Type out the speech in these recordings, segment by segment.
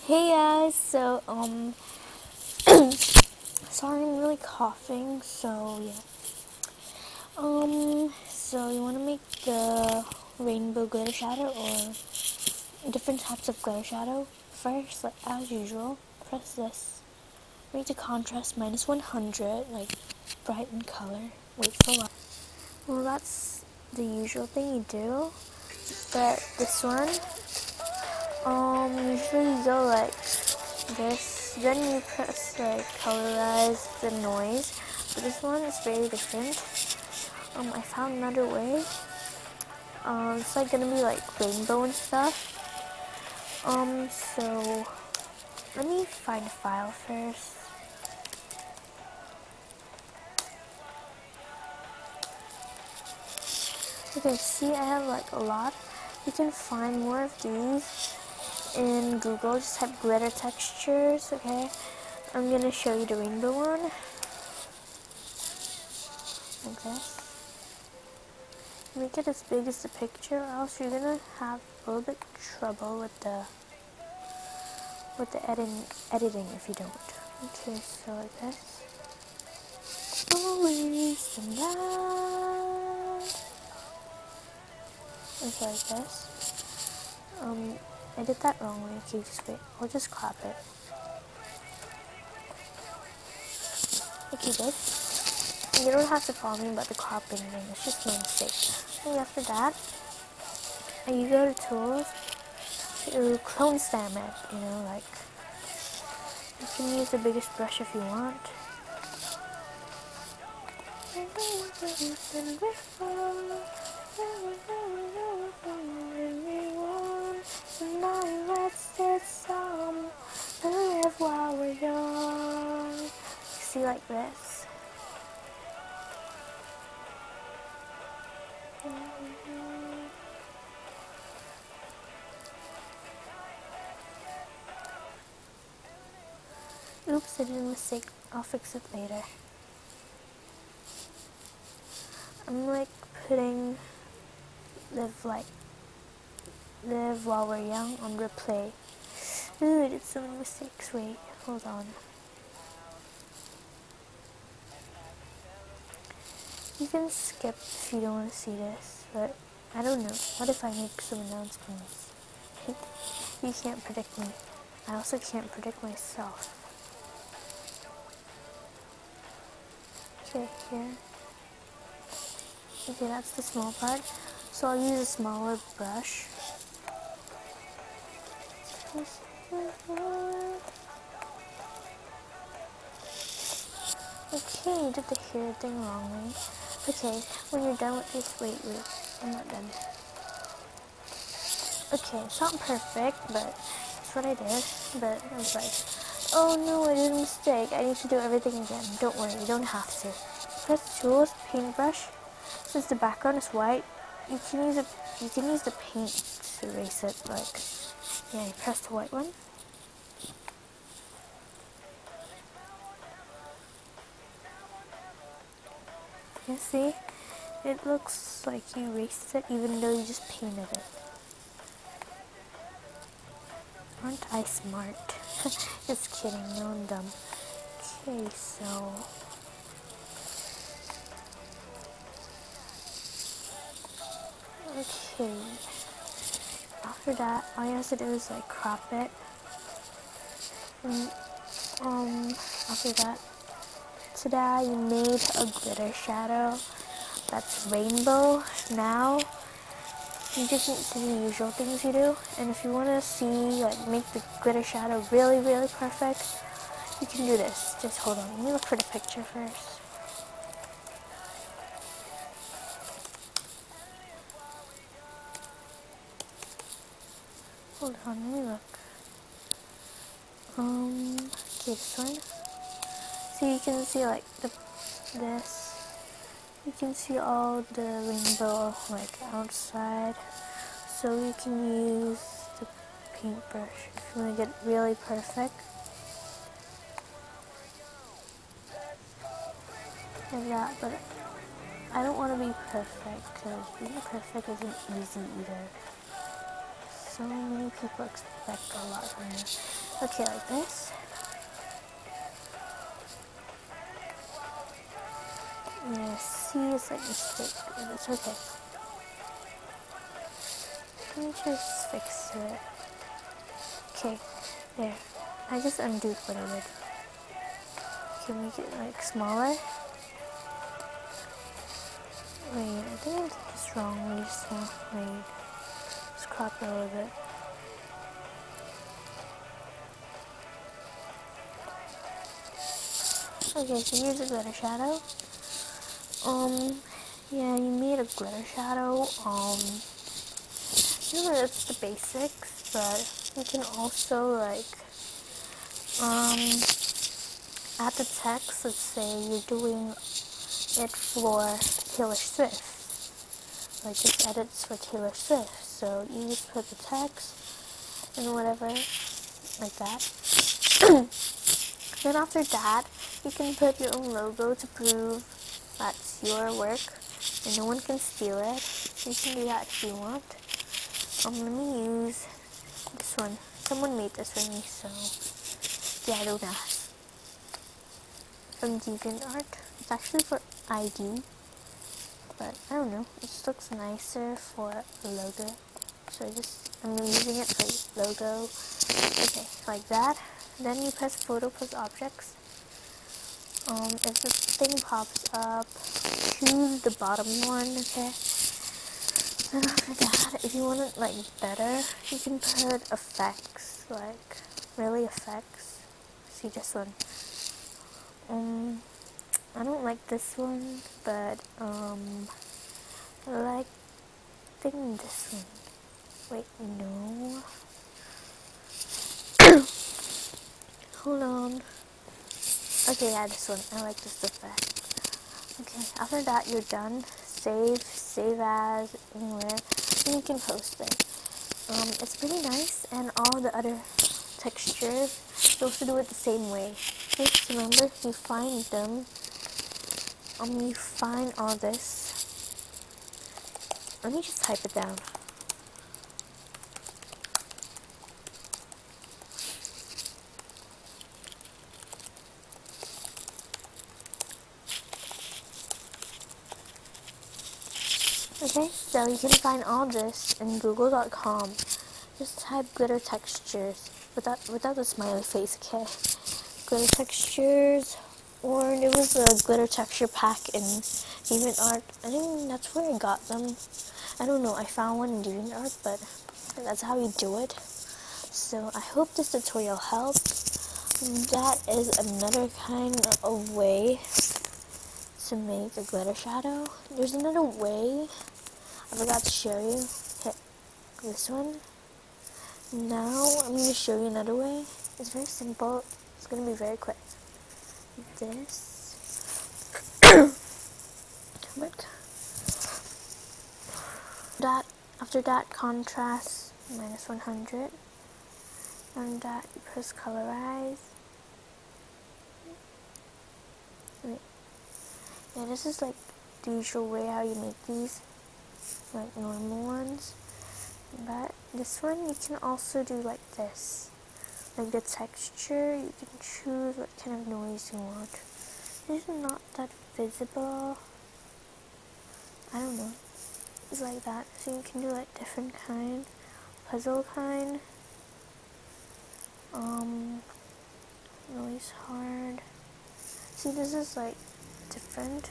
Hey guys, sorry I'm really coughing, so yeah. So you want to make the rainbow glitter shadow or different types of glitter shadow? First, like as usual, press this. Make the contrast -100, like brighten color. Wait for what? Well, that's the usual thing you do, but this one, usually you go like this, then you press like colorize the noise, but this one is very different. I found another way. It's like gonna be like rainbow and stuff. So let me find a file first. Okay, see, I have like a lot. You can find more of these in Google. Just type glitter textures. Okay, I'm gonna show you the rainbow one. Like this. Make it as big as the picture, or else you're gonna have a little bit trouble with the editing if you don't. Okay, so like this. Always the night. Okay, like this. I did that wrongly. Okay, just wait. I'll just crop it. Okay, good. You don't have to follow me about the cropping thing. It's just my mistake. Okay, after that, you go to tools to clone stamp it. Like you can use the biggest brush if you want. See, like this. Oops, I did a mistake. I'll fix it later. I'm like putting live while we're young on replay. Ooh, I did so many mistakes. Wait, hold on. You can skip if you don't want to see this, but I don't know. What if I make some announcements? You can't predict me. I also can't predict myself. Okay, here. Okay, that's the small part. So I'll use a smaller brush. Okay, you did the hair thing wrongly. Okay, when you're done with this, wait, I'm not done. Okay, it's not perfect, but it's what I did. But I was like, oh no, I did a mistake. I need to do everything again. Don't worry, you don't have to. Press tools, paintbrush. Since the background is white, you can use the paint to erase it. Like, yeah, you press the white one. You see, it looks like you erased it, even though you just painted it. Aren't I smart? Just kidding, no, I'm dumb. Okay, so okay. After that, all you have to do is like crop it. And after that, ta-da! You made a glitter shadow. That's rainbow. Now you just need to do the usual things you do. And if you want to see like make the glitter shadow really, really perfect, you can do this. Just hold on. Let me look for the picture first. Hold on, let me look. Okay, this one. So you can see like this. You can see all the rainbow like outside. So you can use the paintbrush if you want to get it really perfect. Like that, but I don't want to be perfect because being perfect isn't easy either. so many people expect a lot from you. Okay, like this. Yeah, C is like mistake, but it's okay. Let me just fix it. Okay, there. I just undid what I did. Okay, make it like smaller. Wait, I think I did this wrong. Just wait. Just crop it a little bit. Okay, so here's a glitter shadow. Yeah, you made a glitter shadow. You know, that's the basics, but you can also like add the text. Let's say you're doing it for Taylor Swift. Like this edits for Taylor Swift. So you just put the text and whatever, like that. Then after that, you can put your own logo to prove that's your work and no one can steal it. You can do that if you want. Let me use this one. Someone made this for me, so yeah, I don't ask. From DeviantArt. It's actually for ID, but I don't know. It just looks nicer for a logo. So I'm using it for logo. Okay, like that. Then you press photo plus objects. If this thing pops up, choose the bottom one, okay? Then after that, if you want it like better, you can put effects, like really effects. See this one. I don't like this one, but I like this one. Wait, no. Hold on. Okay, yeah, this one. I like this effect. Okay, after that you're done. Save as, anywhere, and you can post it. It's pretty nice, and all the other textures, you also do it the same way. Just remember, you find them, you find all this. Let me just type it down. Okay, so you can find all this in google.com. Just type glitter textures without the smiley face, okay? Glitter textures, or there was a glitter texture pack in DeviantArt. I think that's where I got them. I don't know, I found one in DeviantArt, but that's how you do it. So I hope this tutorial helped. That is another kind of way to make a glitter shadow. There's another way I forgot to show you. Okay, this one. Now I'm going to show you another way. It's very simple. It's going to be very quick. This. After that, contrast -100. And that, you press colorize. Wait. Yeah, this is like the usual way how you make these, like normal ones. But this one you can also do like this. Like the texture, you can choose what kind of noise you want. This is not that visible. I don't know. It's like that. So you can do like different kind. Puzzle kind. Noise hard. See, this is like different.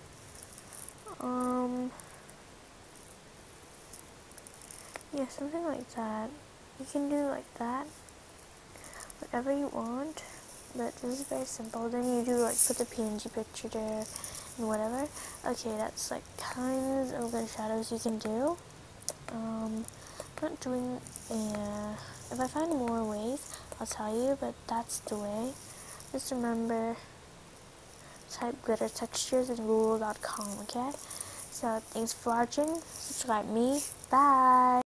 Yeah, something like that. You can do like that. Whatever you want. But this is very simple. Then you do like put the PNG picture there and whatever. Okay, that's like kinds of the shadows you can do. Not doing if I find more ways, I'll tell you, but that's the way. Just remember, type glitter textures in google.com, okay? So thanks for watching. Subscribe me. Bye.